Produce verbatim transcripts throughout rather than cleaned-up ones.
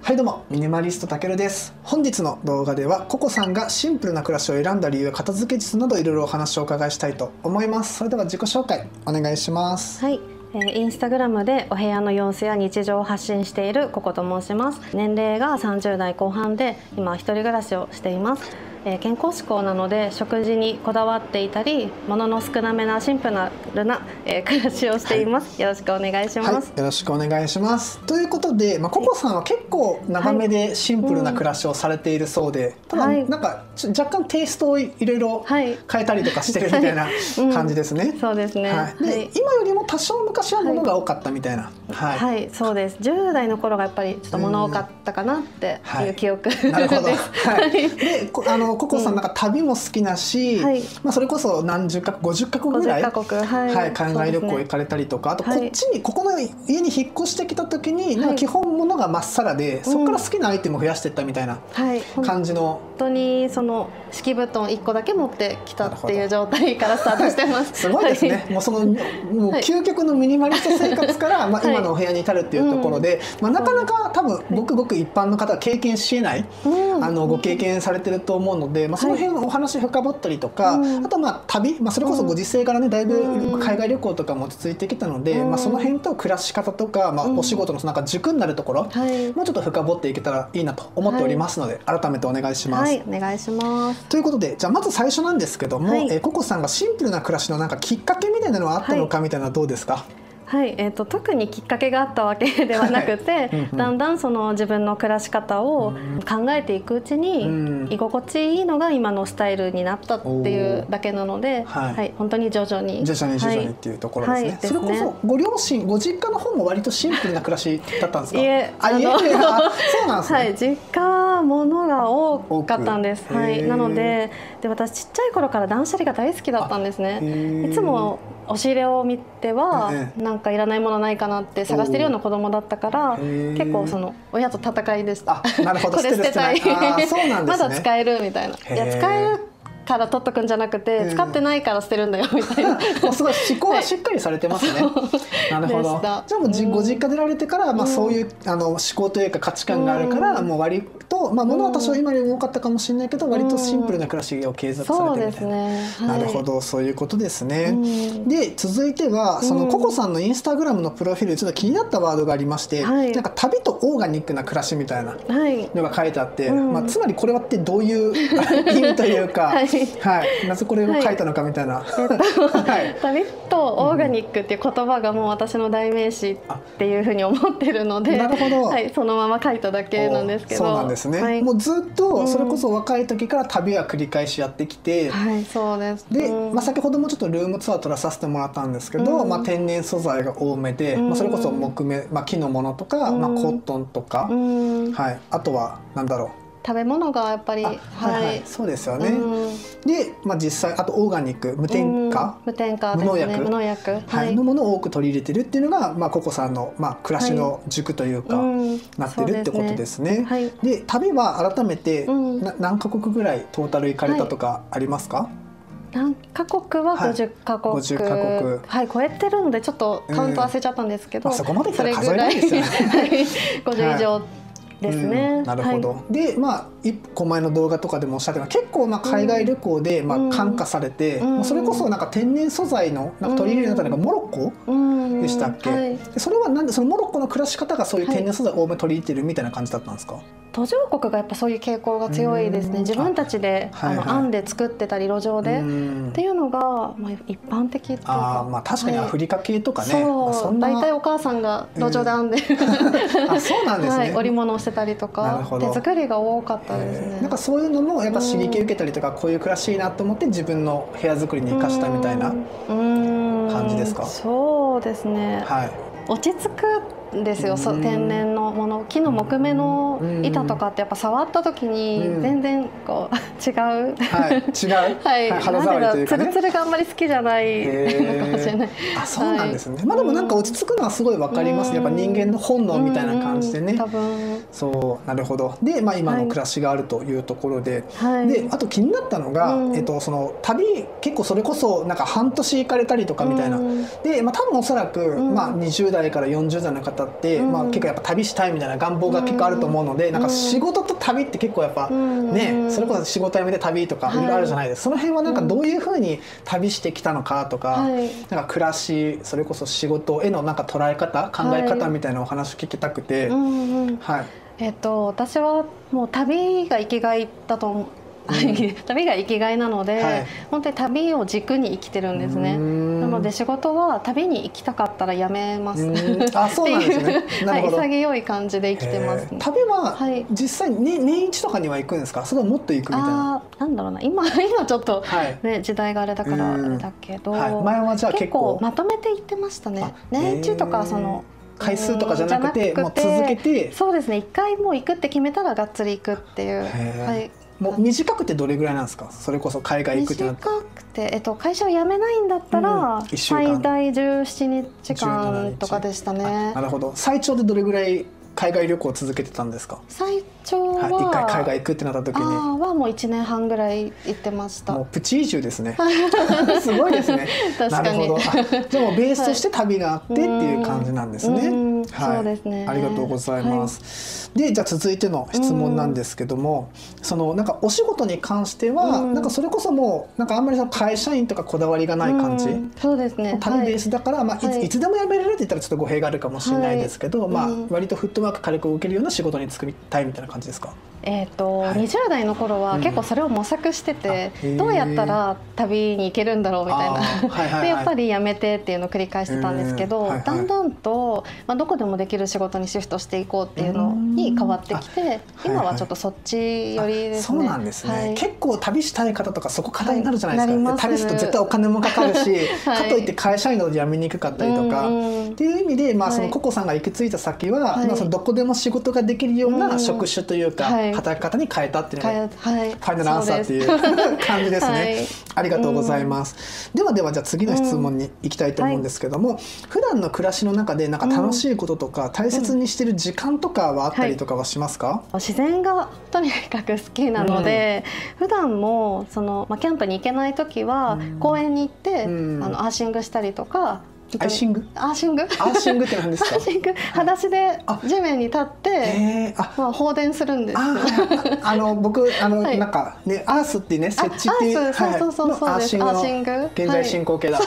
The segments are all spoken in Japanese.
はいどうも、ミニマリストたけるです。本日の動画ではココさんがシンプルな暮らしを選んだ理由や片付け術などいろいろお話をお伺いしたいと思います。それでは自己紹介お願いします。 はい、えー、インスタグラムでお部屋の様子や日常を発信しているココと申します。年齢がさんじゅう代後半で今一人暮らしをしています。えー、健康志向なので食事にこだわっていたり、物の少なめなシンプルな、えー、暮らしをしています、はい、よろしくお願いします、 はい、よろしくお願いします。ということで、まあ、ココさんは結構長めでシンプルな暮らしをされているそうで、はい、ただなんか若干テイストをいろいろ変えたりとかしてるみたいな感じですね、はいうん、 そうですね、 はい、で、はい、今よりも多少昔は物が多かったみたいな、 はい、はいはい、そうです。じゅう代の頃がやっぱりちょっと物多かったかなっていう記憶、 はい、なるほど、はい、であのココさんなんか旅も好きだし、はい、まあそれこそ何十かごじゅっかこくぐらい、ごじゅっかこく、はいはい、海外旅行行かれたりとか、ね、あとこっちに、はい、ここの家に引っ越してきた時に、なんか基本物がまっさらで、はい、そこから好きなアイテムを増やしていったみたいな感じの、はい、本当にその敷布団いっこだけ持ってきたっていう状態からスタートしてます。 すごいですね、はい、もうそのもう究極のミニマリスト生活から、まあ今のお部屋に至るっていうところで、はいまあ、なかなか多分ごくごく一般の方は経験しえない、はい、あのご経験されてると思うので、まあ、その辺のお話深掘ったりとか、はい、あとまあ旅、まあ、それこそご時世からねだいぶ海外旅行とかも落ち着いてきたので、まあ、その辺と暮らし方とか、まあ、お仕事のなんか軸になるところ、はい、もうちょっと深掘っていけたらいいなと思っておりますので、はい、改めてお願いします。 はい、お願いします。 ということで、じゃあまず最初なんですけども、はい、えー、ココさんがシンプルな暮らしのなんかきっかけみたいなのはあったのかみたいなのはどうですか？はいはい、えーと、特にきっかけがあったわけではなくて、はいうんうん、だんだんその自分の暮らし方を考えていくうちに、うん、居心地いいのが今のスタイルになったっていうだけなので、はいはい、本当に徐々に徐々に徐々にっていうところですね。はいはい、それこそご両親ご実家の方も割とシンプルな暮らしだったんですか？いえ、あいえそうなんですね。 はい、実家は物が多かったんです。はい、なので、で私ちっちゃい頃から断捨離が大好きだったんですね。いつも押し入れを見ては、ええ、なんかいらないものないかなって探してるような子供だったから結構その親と戦いでした。 なるほどこれ捨てたいそうなんですね、 まだ使えるみたいな、いや使えるから取っとくんじゃなくて使ってないから捨てるんだよみたいなすごい思考がしっかりされてますね、はい、なるほど。じゃあもうじ、うん、ご実家出られてから、まあ、そういうあの思考というか価値観があるから、うん、もう割と、まあ、物は多少今よりも多かったかもしれないけど、うん、割とシンプルな暮らしを継続されてみたいな、ねはい、なるほど、そういうことですね、うん、で続いてはそのココさんのインスタグラムのプロフィールでちょっと気になったワードがありまして、はい、なんか旅とオーガニックな暮らしみたいなのが書いてあって、はいまあ、つまりこれはってどういう意味というか、はいはいなぜこれを書いたのかみたいな、はいえっと、旅とオーガニックっていう言葉がもう私の代名詞っていうふうに思ってるので、なるほど、はい、そのまま書いただけなんですけど。 そうなんですね、はい、もうずっとそれこそ若い時から旅は繰り返しやってきて、 うん、はいそうですで、まあ、先ほどもちょっとルームツアー取らさせてもらったんですけど、うんまあ、天然素材が多めで、うんまあ、それこそ木目、まあ、木のものとか、うんまあ、コットンとか、うんはい、あとはなんだろう食べ物がやっぱり、 はいはい、そうですよね。うん、で、まあ、実際あとオーガニック無添加、 無添加無農薬、 無農薬、 はいはい、のものを多く取り入れてるっていうのが、まあ、ココさんの、まあ、暮らしの軸というか、はい、なってるってことですね。で、ねはい、で旅は改めて、うん、な何カ国ぐらいトータル行かれたとかありますか？はい何カ国はごじゅっかこく、はい、ごじゅっかこくはい超えてるのでちょっとカウント忘れちゃったんですけど、 うんまあ、そこまでいったら数えないですよねごじゅう以上、はいですね、 うん、なるほど、はい、でまあ一個前の動画とかでもおっしゃってた結構まあ海外旅行でまあ感化されて、うん、それこそなんか天然素材のなんか取り入れられたのがモロッコでしたっけ、うんはい、でそれはなんでそのモロッコの暮らし方がそういう天然素材を多め取り入れてるみたいな感じだったんですか？ 途上国がやっぱそういう傾向が強いですね。自分たちであ、はいはい、あの編んで作ってたり路上でっていうのが、まあ、一般的というか、 あまあ確かにアフリカ系とかね、 はい、そう、まあ、そんな大体お母さんが路上で編んで、 うん、あそうなんですね、はい、 織物をしてたりとか手作りが多かったですね。 なんかそういうのもやっぱ刺激受けたりとか、うん、こういう暮らしいいなと思って自分の部屋作りに生かしたみたいな感じですか？ そうですね、はい、落ち着くですよ、そう天然のもの木の木目の板とかってやっぱ触った時に全然こう違う、 はい、違う、 はい、 肌触りというかね、 ツルツルがあんまり好きじゃないのかもしれない。 あ、そうなんですね、はい、まあでもなんか落ち着くのはすごいわかります、やっぱ人間の本能みたいな感じでね、多分そうなるほど。で、まあ、今の暮らしがあるというところで、はい、であと気になったのが、うん、えっと、その旅結構それこそなんか半年行かれたりとかみたいな、うん、で、まあ、多分おそらく、うん、まあ、にじゅう代からよんじゅう代の方方って、まあ、結構やっぱ旅したいみたいな願望が結構あると思うので、なんか仕事と旅って結構やっぱね、それこそ仕事辞めて旅とかいろいろあるじゃないですか。その辺はなんかどういうふうに旅してきたのかとか、なんか暮らし、それこそ仕事へのなんか捉え方、考え方みたいなお話聞きたくて、はい。 えっと私はもう旅が生きがいだと思う。うん、旅が生きがいなので、はい、本当に旅を軸に生きてるんですね。なので仕事は旅に行きたかったらやめますあ、そうなんですね。 はい、潔い感じで生きてます、ね、 旅は実際に年一とかには行くんですか？それとももっと行くみたいな。 あ、なんだろうな、今今ちょっと、ね、はい、時代があれだからあれだけど、はい、 前はじゃあ結構結構まとめて行ってましたね。年一とかその回数とかじゃなくて、もう続けて、 そうですね、一回もう行くって決めたらがっつり行くっていう。はい。 もう短くてどれぐらいなんですか？それこそ海外行くってなって。 短くて、えっと、会社を辞めないんだったら、うん、最大じゅうななにちかんとかでしたね。 なるほど。最長でどれぐらい海外旅行を続けてたんですか？ 最長は、はい、 一回海外行くってなった時にはもういちねんはんぐらい行ってました。 もうプチ移住ですねすごいですね確かに。 なるほど。じゃあもうベースとして旅があってっていう感じなんですね。 はい、そうですね。 ありがとうございます、はい、でじゃあ続いての質問なんですけども、そのなんかお仕事に関してはなんかそれこそもうなんかあんまりその会社員とかこだわりがない感じ。 そうですね。 旅ベースだから、まあいつ、いつでも辞めれるって言ったらちょっと語弊があるかもしれないですけど、まあ割とフットワーク軽く受けるような仕事に就きたいみたいな感じですか？ えーとはい、にじゅう代の頃は結構それを模索してて、うん、どうやったら旅に行けるんだろうみたいな、はいはいはい、でやっぱりやめてっていうのを繰り返してたんですけど、はいはい、だんだんと、まあ、どこでもできる仕事にシフトしていこうっていうのに変わってきて、今はちょっとそっち寄りですね。 そうなんですね、はい、結構旅したい方とかそこ課題になるじゃないですか、はい、旅すると絶対お金もかかるし、はい、かといって会社員ので辞めにくかったりとか、っていう意味で、まあ、そのココさんが行き着いた先は、はい、まあ、そのどこでも仕事ができるような職種というか、はい、働き方に変えたっていうのが、はい、ファイナルアンサーっていう感じですね、はい、ありがとうございます、うん、ではではじゃあ次の質問に行きたいと思うんですけども、うん、はい、普段の暮らしの中でなんか楽しいこととか、うん、大切にしてる時間とかはあったりとかはしますか？はい、 自然がとにかく好きなので、うん、普段もその、まあ、キャンプに行けない時は公園に行って、うん、あのアーシングしたりとか。 アーシング？ アーシング？ アーシングって何ですか？ アーシング、裸足で地面に立って、えー、あ、まあ放電するんです。あ、 あの僕あの、はい、なんかね、アースってね、設置っていう、 そうそうそうそうです。アーシング。 現在進行形だ。はい、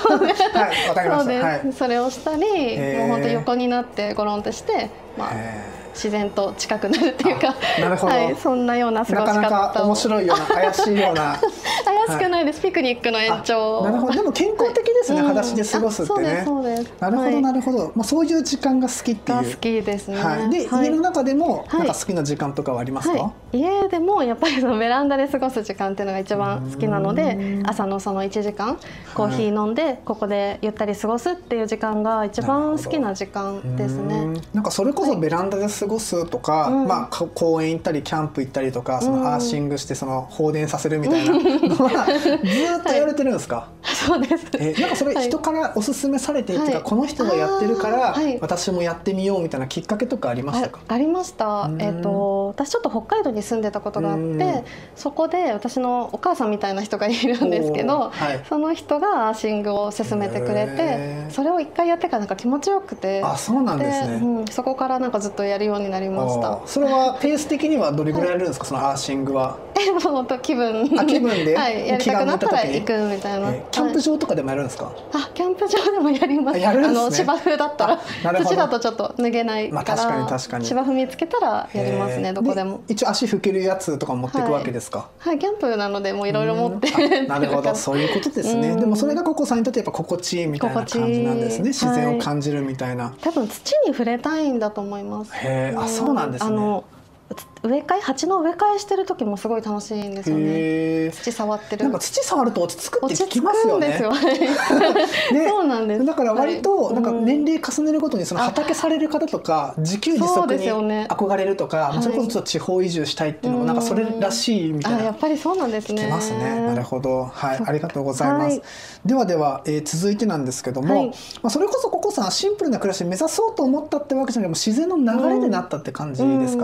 わかりました。はい。 それをしたり、もう本当横になってゴロンってして、まあ。自然と近くなるっていうか、 なるほど、 はい、そんなような過ごし方を。 なかなか面白いような怪しいような怪しくないです、はい、ピクニックの延長。 なるほど、でも健康的ですね、はい、裸足で過ごすってね。 そうです、そうです。 なるほどなるほど、まあそういう時間が好きっていう。 好きですね。 はい、で、はい、家の中でもなんか好きな時間とかはありますか？はい、 家でもやっぱりそのベランダで過ごす時間っていうのが一番好きなので、朝のそのいちじかんコーヒー飲んでここでゆったり過ごすっていう時間が一番好きな時間ですね。 なんかそれこそベランダで過ごすとか、はい、まあ公園行ったりキャンプ行ったりとか、そのアーシングしてその放電させるみたいなのはずっとやれてるんですか？ はい、そうです。 えー、なんかそれ人からおすすめされてっていうか、はい、この人がやってるから私もやってみようみたいなきっかけとかありましたか？ あ、ありました。えっと私ちょっと北海道に住んでたことがあって、そこで私のお母さんみたいな人がいるんですけど、はい、その人がアーシングを勧めてくれて、それを一回やってからなんか気持ちよくて、 あ、そうなんですね。 うん、そこからなんかずっとやるようになりました。 それはペース的にはどれぐらいやるんですか、はい、そのアーシングは？ え、もう気分。 あ、気分で、 はい、やりたくなったら行くみたいな。 えー、キャンプ場とかでもやるんですか？はい、 あ、キャンプ場でもやります。 やるんですね。 あの芝生だったら、土だとちょっと脱げないから、まあ、確かに確かに芝生見つけたらやりますね、どこでも。 一応足拭けるやつとか持っていくわけですか？ はい、はい、キャンプなのでもういろいろ持って。 なるほど、そういうことですね。でもそれがココさんにとってやっぱ心地いいみたいな感じなんですね。自然を感じるみたいな。はい、 多分土に触れたいんだと思います。 へえ、あ、そうなんですね。あの植え替え、鉢の植え替えしてる時もすごい楽しいんですよね。土触ってる。 なんか土触ると落ち着くって聞きますよね。 そうなんです。 だから割となんか年齢重ねるごとにその畑される方とか自給自足に憧れるとか、それこそちょっと地方移住したいっていうのもなんかそれらしいみたいな。 やっぱりそうなんですね。 聞きますね。なるほど。はい、ありがとうございます。ではでは続いてなんですけども、まあそれこそココさんシンプルな暮らし目指そうと思ったってわけじゃなくて、自然の流れでなったって感じですか？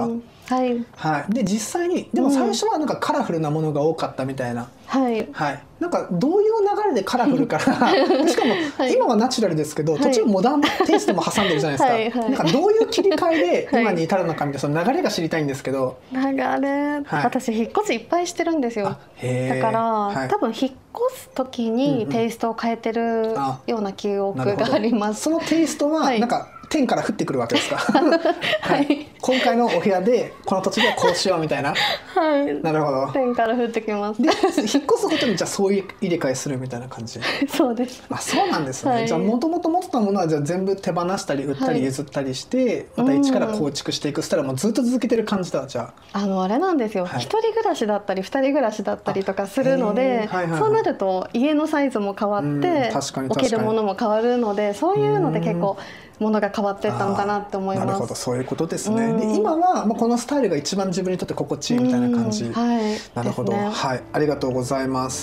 はい、 はい、で実際にでも最初はなんかカラフルなものが多かったみたいな、 はい、 はい、なんかどういう流れでカラフルからしかも今はナチュラルですけど、はい、途中モダンテイストも挟んでるじゃないですか。はい、はい、なんかどういう切り替えで今に至るのかみたいなその流れが知りたいんですけど。 流れ、はい、私引っ越しいっぱいしてるんですよ。だから、はい、多分引っ越す時にテイストを変えてるような記憶があります。 そのテイストはなんか、はい、天から降ってくるわけですか。はい、今回のお部屋でこの土地でこうしようみたいな。はい。なるほど。 天から降ってきます。 で引っ越すことにじゃあそういう入れ替えするみたいな感じ。 そうです。 あ、そうなんですね。はい、じゃあもともと持ってたものはじゃあ全部手放したり売ったり譲ったりして、はい、また一から構築していくしたらもうずっと続けてる感じだじゃあ。 あのあれなんですよ。一、はい、人暮らしだったり二人暮らしだったりとかするので、はいはいはい、そうなると家のサイズも変わって置けるものも変わるので、そういうので結構。ものが変わっていったのかなって思います。 なるほど、そういうことですね。で今はまあこのスタイルが一番自分にとって心地いいみたいな感じ。はい、なるほど、ね、はい、ありがとうございます。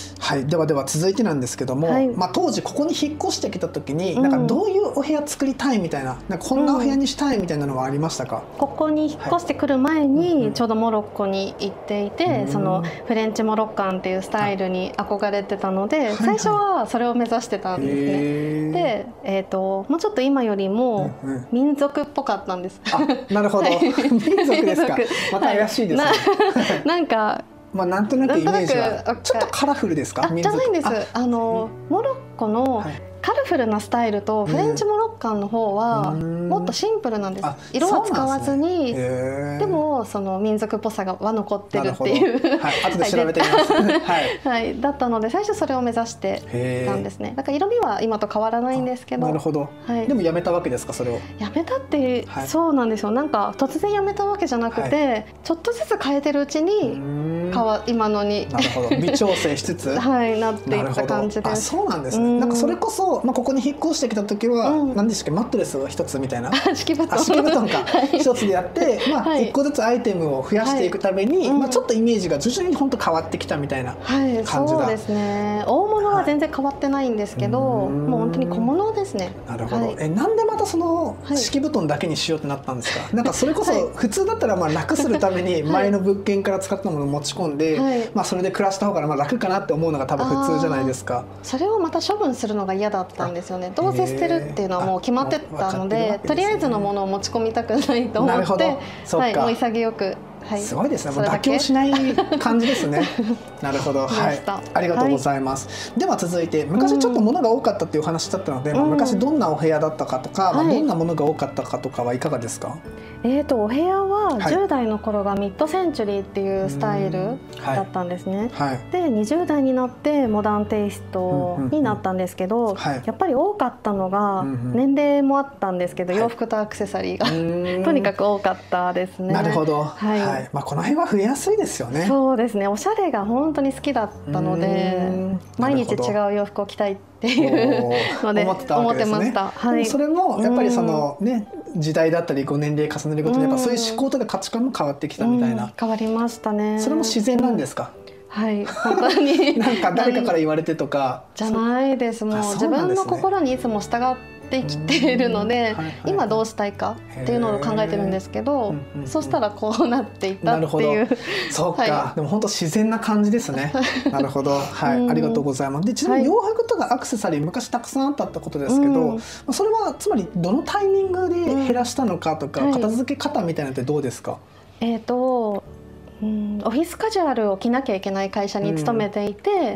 はい、ではでは続いてなんですけども、はい、まあ当時ここに引っ越してきた時に、うん、なんかどういうお部屋作りたいみたいな、なんかこんなお部屋にしたいみたいなのはありましたか？ ここに引っ越してくる前にちょうどモロッコに行っていて、うん、そのフレンチモロッカンっていうスタイルに憧れてたので、最初はそれを目指してたんですね。はいはい、で、えーと、もうちょっと今よりも民族っぽかったんです。 うんうん、あ、なるほど。民族ですか。また怪しいですね。 はい、な, なんかまあなんとなくイメージはちょっとカラフルですか？ じゃないんです。あのモロッコのカラフルなスタイルとフレンチモロッカンの方はもっとシンプルなんです。色は使わずに、でもその民族っぽさがは残ってるっていう、 はい、後で調べてみます。 はい、だったので最初それを目指してたんですね。だから色味は今と変わらないんですけど。 なるほど。はい、でもやめたわけですか、それを。 やめたって、はい、そうなんですよ。なんか突然やめたわけじゃなくて、はい、ちょっとずつ変えてるうちに変わ今のになるほど微調整しつつはいなっていった感じです。 あ、そうなんですね。なんかそれこそまあここに引っ越してきた時は、うん、何でしたっけ、マットレスを一つみたいな敷布団敷布団か一つでやって、まあ一個ずつアイテムを増やしていくために、まあちょっとイメージが徐々に本当変わってきたみたいな感じだ。 はい、そうですね。大物は全然変わってないんですけど、はい、もう本当に小物ですね。 なるほど。はい、え、なんでまたその敷布団だけにしようってなったんですか？はい、なんかそれこそ普通だったらまあ楽するために前の物件から使ったものを持ち込んで、はい、まあそれで暮らした方がまあ楽かなって思うのが多分普通じゃないですか。 それをまた処分するのが嫌だったんですよね。どうせ捨てるっていうのはもう決まってたので、とりあえずのものを持ち込みたくないと思って、はい、もう潔く。はい、 すごいですね。もう妥協しない感じですね。なるほど。はい。ありがとうございます。はい、では続いて、昔ちょっと物が多かったっていう話だったので、うん、まあ昔どんなお部屋だったかとか、うん、まあどんなものが多かったかとかはいかがですか？ えーとお部屋はじゅう代の頃がミッドセンチュリーっていうスタイルだったんですね。はい、でにじゅう代になってモダンテイストになったんですけど、やっぱり多かったのが年齢もあったんですけど、洋服とアクセサリーがとにかく多かったですね。 なるほど。はい。はい、まあこの辺は増えやすいですよね。 そうですね。おしゃれが本当に好きだったので、毎日違う洋服を着たいっていうので思ってたわけですね。思ってました。はい。 それもやっぱりそのね、時代だったりこう年齢重ねるごとにやっぱそういう思考とか価値観も変わってきたみたいな。 変わりましたね。 それも自然なんですか？ はい、本当になんか誰かから言われてとかじゃないです。もう自分の心にいつも従って生きているので、今どうしたいかっていうのを考えてるんですけど、そうしたらこうなっていったっていう。 そうか、はい、でも本当自然な感じですね。なるほど、はい、ありがとうございます。でちなみに洋服とかアクセサリー昔たくさんあったってことですけど、うん、それはつまりどのタイミングで減らしたのかとか、うん、片付け方みたいなのってどうですか？ えーとうん、オフィスカジュアルを着なきゃいけない会社に勤めていて、うん、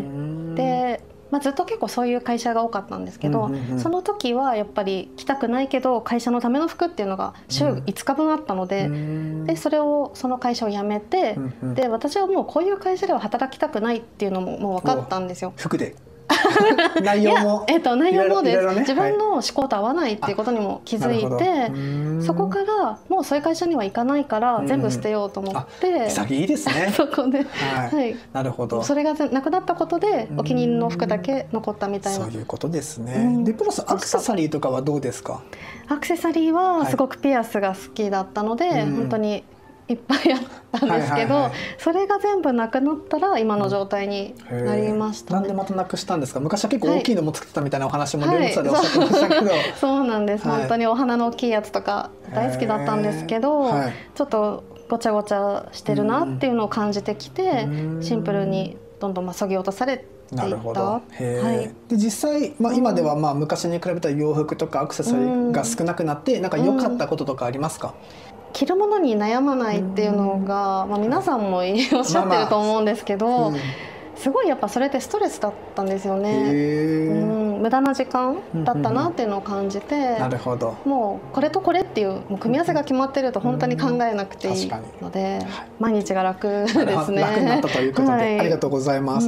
で、まあ、ずっと結構そういう会社が多かったんですけど、うんうんうん、その時はやっぱり着たくないけど会社のための服っていうのが週いつかぶんあったので、うん、でそれをその会社を辞めて、うんうん、で私はもうこういう会社では働きたくないっていうのももう分かったんですよ。 服で内容もえっと、内容もです、ね、自分の思考と合わないっていうことにも気づいて、はい、そこからもうそういう会社には行かないから全部捨てようと思って、 潔いですね。 そこで、はいはい、なるほど。 それがなくなったことでお気に入りの服だけ残ったみたいな。 そういうことですね。でプラスアクセサリーとかはどうですか？ アクセサリーはすごくピアスが好きだったので、はい、本当にいっぱいあったんですけど、それが全部なくなったら今の状態になりましたね。 なんでまたなくしたんですか？昔は結構大きいのも作ってたみたいなお話もルームツアーでおっしゃってましたけど、はい、 そうなんです、はい、本当にお花の大きいやつとか大好きだったんですけど、はい、ちょっとごちゃごちゃしてるなっていうのを感じてきて、シンプルにどんどんまあ削ぎ落とされてなるほど。へー、はい、で実際、まあ、今ではまあ昔に比べたら洋服とかアクセサリーが少なくなって、なんか良かったこととかありますか？ 着るものに悩まないっていうのが、まあ、皆さんもおっしゃってると思うんですけど、まあまあ、うん、すごいやっぱそれってストレスだったんですよね。うん、無駄な時間だったなっていうのを感じて、うんうん、 なるほど。 もうこれとこれっていうもう組み合わせが決まってると本当に考えなくていいので、うん、毎日が楽ですね。楽になったということで、はい、ありがとうございます。うん、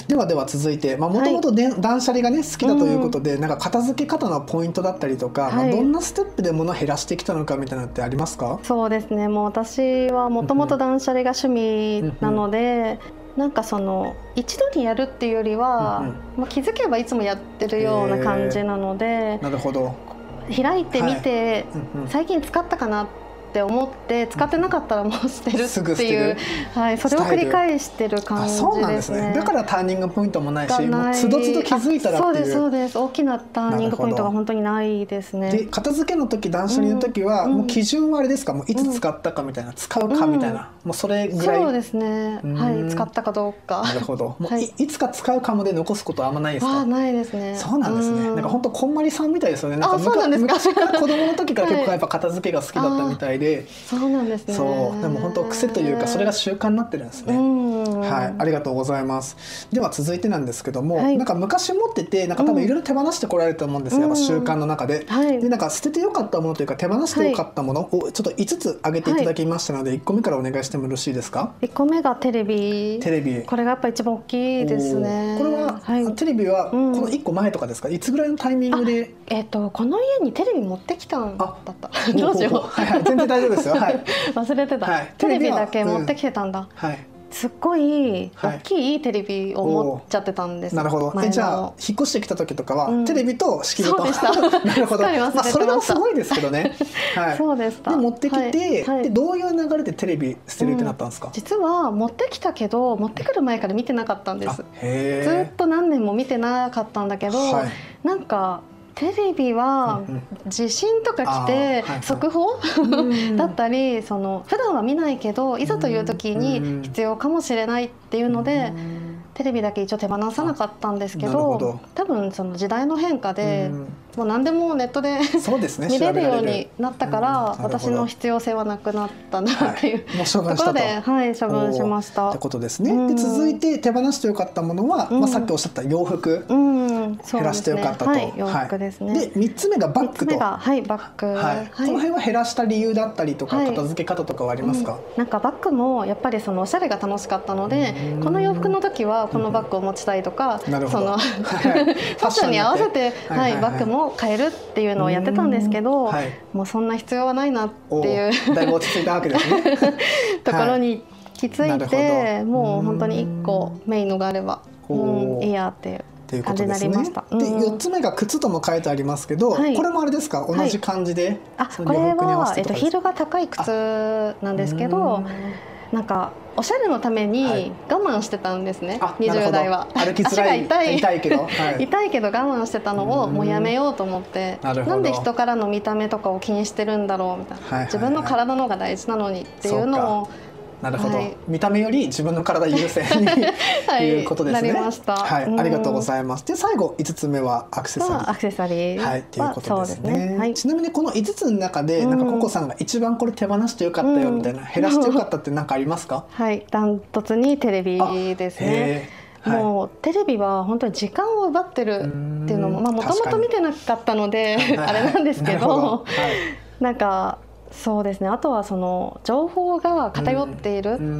ではでは続いて、もともと断捨離がね好きだということで、うん、なんか片付け方のポイントだったりとか、はい、まあ、どんなステップで物を減らしてきたのかみたいなのってありますか？ そうですね、もう私はもともと断捨離が趣味なので、なんかその一度にやるっていうよりは、うんうん、まあ、気づけばいつもやってるような感じなので、 なるほど、 開いてみて、はい、うんうん、最近使ったかなって思って使ってなかったらもう捨てるっていう、はい、それを繰り返してる感じですね。 そうなんですね。だからターニングポイントもないし、もうつどつど気づいたらっていう。 そうですそうです。大きなターニングポイントが本当にないですね。 で片付けの時、断捨離の時は、うん、もう基準はあれですか、もういつ使ったかみたいな、うん、使うかみたいな、もうそれぐらい。 そうですね、はい、使ったかどうか。 なるほど。もう い,、はい、いつか使うかもで残すことはあんまないですか？ あ、ないですね。 そうなんですね。なんか本当こんまりさんみたいですよね。なんか昔から子供の時から結構やっぱ片付けが好きだったみたいで。 そうなんですね。 そうでも本当癖というかそれが習慣になってるんですね。はい、ありがとうございます。では続いてなんですけども、はい、なんか昔持っててなんか多分いろいろ手放してこられると思うんですよ、うん、やっぱ習慣の中で。はい、でなんか捨ててよかったものというか手放してよかったものをちょっといつつ挙げていただきましたので、はい、いっこめからお願いしてもよろしいですか？ いっこめがテレビ。テレビ。これがやっぱ一番大きいですね。 これは、はい、テレビはこのいっこまえとかですか？いつぐらいのタイミングで？ えっとこの家にテレビ持ってきたんだった。どうしよう。 はいはい、全然大丈夫ですよ。はい。 忘れてた。はい、テレビだけ持ってきてたんだ。うん、はい。すっごい大きいテレビを持っちゃってたんです。 なるほど。え、じゃあ引っ越してきた時とかは、うん、テレビと仕切りと。 そうでした。 なるほど。まあそれもすごいですけどね。はい。 そうでした。 で持ってきて、はい、でどういう流れでテレビ捨てるってなったんですか？うん、 実は持ってきたけど持ってくる前から見てなかったんです。ずっと何年も見てなかったんだけど、はい、なんか。テレビは地震とか来て速報だったり、その普段は見ないけどいざという時に必要かもしれないっていうのでテレビだけ一応手放さなかったんですけど、多分その時代の変化でもう何でもネットで見れるようになったから、私の必要性はなくなったなっていうところで、はい、処分しました。 ってことですね。で続いて手放してよかったものは、まあさっきおっしゃった洋服減らしてよかったと。 洋服ですね。 でみっつめがバッグと。 はい、バッグ。 はい。この辺は減らした理由だったりとか片付け方とかはありますか？ なんかバッグもやっぱりそのおしゃれが楽しかったので、この洋服の時はこのバッグを持ちたいとか、そのファッションに合わせてはいバッグも変えるっていうのをやってたんですけど、はい、もうそんな必要はないなっていうだいぶ落ち着いたわけですねところに気づいて、はい、もう本当にいっこメインのがあればうんいいやっていう感じになりました。 でよっつめが靴とも書いてありますけど、はい、これもあれですか、同じ感じで、はい、 あこれは、えっと、ヒールが高い靴なんですけど、なんかおしゃれのために我慢してたんですね、はい、にじゅう代は。 歩きづらい、 足が痛い痛いけど、はい、 痛いけど我慢してたのをもうやめようと思って、な, なんで人からの見た目とかを気にしてるんだろうみたいな、はいはいはい、自分の体の方が大事なのにっていうのを。 なるほど、はい、見た目より自分の体優先にはい、いうことですね。 なりました。 はい、ありがとうございます。で最後いつつめはアクセサリー。 アクセサリーはいっていうことですね。 ですね、はい、 ちなみにこのいつつの中でなんかココさんが一番これ手放してよかったよみたいな、うん、減らしてよかったって何かありますか？ はい、ダントツにテレビですね。もうテレビは本当に時間を奪ってるっていうのももともと見てなかったのであれなんですけど、なんか。そうですね、あとはその情報が偏っている、うん、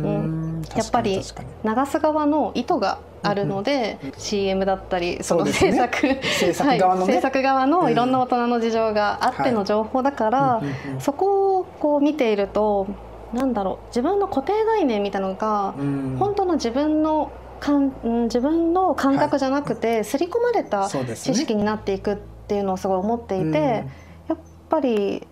やっぱり流す側の意図があるので、うん、シーエム だったりその制作、ね、制作側のね、はい、制作側のいろんな大人の事情があっての情報だから、はい、そこをこう見ているとなんだろう、自分の固定概念みたいなのが、うん、本当の自分のかん自分の感覚じゃなくて、はい、刷り込まれた知識になっていくっていうのをすごい思っていて、うん、やっぱり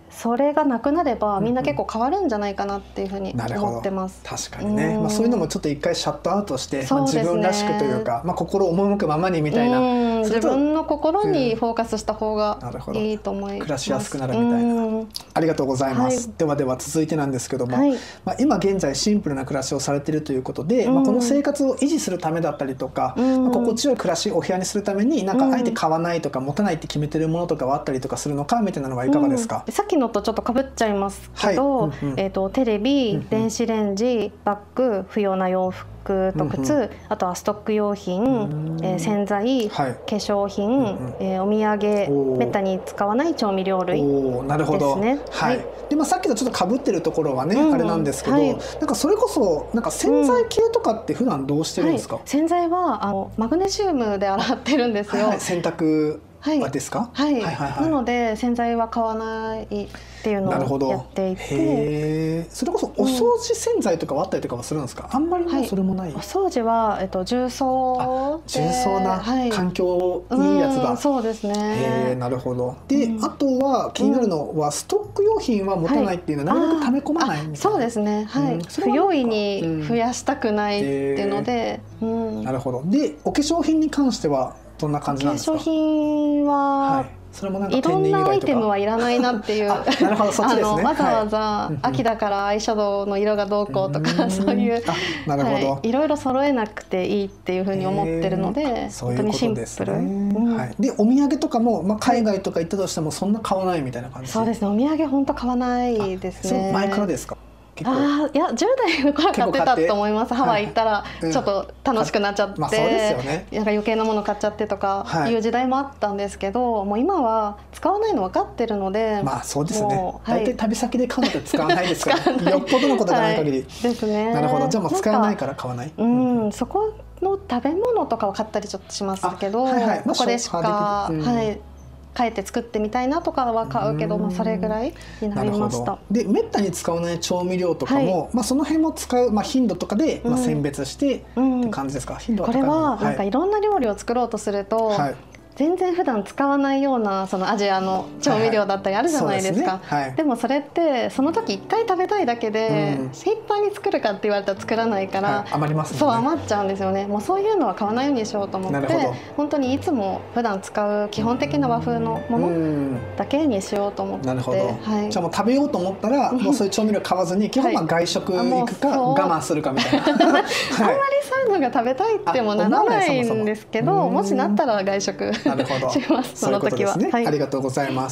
それがなくなればみんな結構変わるんじゃないかなっていうふうに思ってます。 確かにね、まあ、そういうのもちょっと一回シャットアウトして、まあ、自分らしくというか、まあ、心赴くままにみたいな、 自分の心にフォーカスした方がいいと思います。 暮らしやすくなるみたいな。ありがとうございます。はい、ではでは続いてなんですけども、はい、まあ、今現在シンプルな暮らしをされているということで、まあ、この生活を維持するためだったりとか、まあ、心地よい暮らしお部屋にするためになんかあえて買わないとか持たないって決めてるものとかはあったりとかするのかみたいなのはいかがですか？ さっきのとちょっと被っちゃいますけど、はい、うんうん、えーと、テレビ、うんうん、電子レンジ、バッグ、不要な洋服と靴、うんうん、あとはストック用品、えー、洗剤、はい、化粧品、うんうん、えー、お土産、めったに使わない調味料類ですね。なるほど、はいはい、でまあ、さっきとちょっと被ってるところはね、うんうん、あれなんですけど、はい、なんかそれこそなんか洗剤系とかって普段どうしてるんですか？ うん、はい、洗剤はあのマグネシウムで洗ってるんですよ。 はい、洗濯はですか？ はい、はいはいはいはい、なので洗剤は買わないっていうのをやっていて、 へそれこそお掃除洗剤とかはあったりとかはするんですか？うん、あんまりもそれもない、はい、 お掃除は、えっと、重曹重曹な、はい、環境いいやつだ、 うん、そうですね。 へなるほど。で、うん、あとは気になるのは、うん、ストック用品は持たないっていうのは、はい、なるべく溜め込まないみたいな。 そうですね、はい、うん、不用意に増やしたくないっていうので、うん、 なるほど。でお化粧品に関してはどんな感じなんですか？ 化粧品は、はい、 それもなんかいろんなアイテムはいらないなっていうなるほど、そっちですね。 わざわざ秋だからアイシャドウの色がどうこうとか、はい、そういうなるほど、 はい、いろいろ揃えなくていいっていうふうに思ってるので、本当にシンプル。 はい、でお土産とかも、まあ、海外とか行ったとしてもそんな買わないみたいな感じ？ そうですね、お土産本当買わないですね。 前からですか？ あいやじゅう代の頃買ってたと思います。ハワイ行ったらちょっと楽しくなっちゃって、うん、まあそうですよね、なんか余計なもの買っちゃってとかいう時代もあったんですけど、はい、もう今は使わないの分かってるので、 まあそうですね、大体旅先で買うのって使わないですからよっぽどのことがない限り、はい、 ですね。 なるほど、じゃあもう使わないから買わない。 うん、うん、そこの食べ物とかは買ったりちょっとしますけど、はいはい、ここでしか、うん、はい帰って作ってみたいなとかは買うけど、まあ、それぐらいになりました。 でめったに使わない調味料とかも、はい、まあ、その辺も使う、まあ、頻度とかで、まあ、選別して、うん、って感じですか？頻度は高い。 これはなんかいろんな料理を作ろうとすると、はい、全然普段使わないようなそのアジアの調味料だったりあるじゃないですか。はいはい、でね、はい、でもそれってその時一回食べたいだけで、うん、頻繁に作るかって言われたら作らないから、はい、 余りますもんね。 そう余っちゃうんですよね。もうそういうのは買わないようにしようと思って本当にいつも普段使う基本的な和風のものだけにしようと思って。 なるほど、はい、じゃあもう食べようと思ったらもうそういう調味料買わずに基本は外食行くか我慢するかみたいな、はい、あんまりそういうのが食べたいってもならないんですけど、もしなったら外食します。 そういうことですね、はい、ありがとうございます。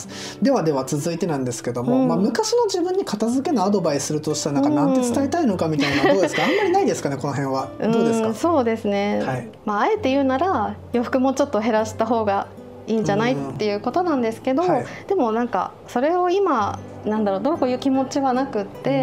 ではでは続いてなんですけども、うん、まあ、昔の自分に片付けのアドバイスするとしたらなんかなんて伝えたいのかみたいなのはどうですか？あんまりないですかね、この辺は。どうですか？ そうですね、はい、まあ、あえて言うなら洋服もちょっと減らした方がいいんじゃないっていうことなんですけど、はい、でもなんかそれを今なんだろうどういう気持ちはなくって、